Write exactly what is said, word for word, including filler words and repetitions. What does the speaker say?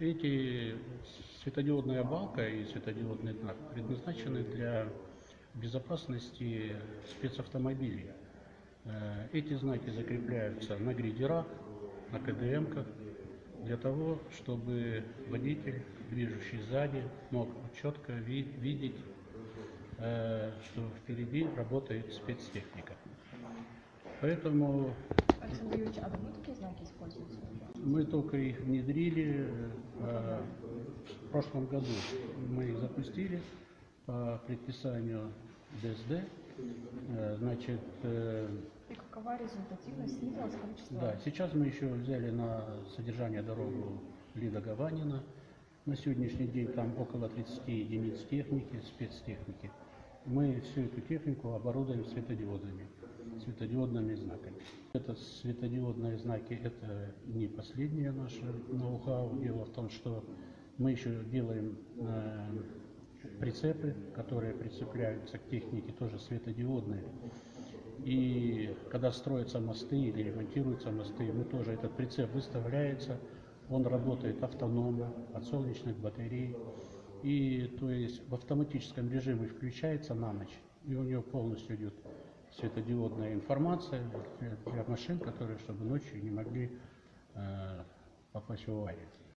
Эти светодиодная балка и светодиодный знак предназначены для безопасности спецавтомобилей. Эти знаки закрепляются на грейдерах, на ка дэ эмках, для того, чтобы водитель, движущий сзади, мог четко ви видеть, что впереди работает спецтехника. Поэтому Александр Юрьевич, а давно такие знаки используются? Мы только их внедрили э, в прошлом году. Мы их запустили по предписанию дэ эс дэ. Э, значит, э, И какова результативность? Снизилось количество? Да, сейчас мы еще взяли на содержание дорогу Лида-Гаванина. На сегодняшний день там около тридцати единиц техники, спецтехники. Мы всю эту технику оборудуем светодиодами, светодиодными знаками. Это светодиодные знаки, это не последнее наше ноу-хау. Дело в том, что мы еще делаем э, прицепы, которые прицепляются к технике, тоже светодиодные. И когда строятся мосты или ремонтируются мосты, мы тоже, этот прицеп выставляется, он работает автономно от солнечных батарей. И то есть в автоматическом режиме включается на ночь, и у него полностью идет светодиодная информация для, для машин, которые чтобы ночью не могли э, попасть в аварию.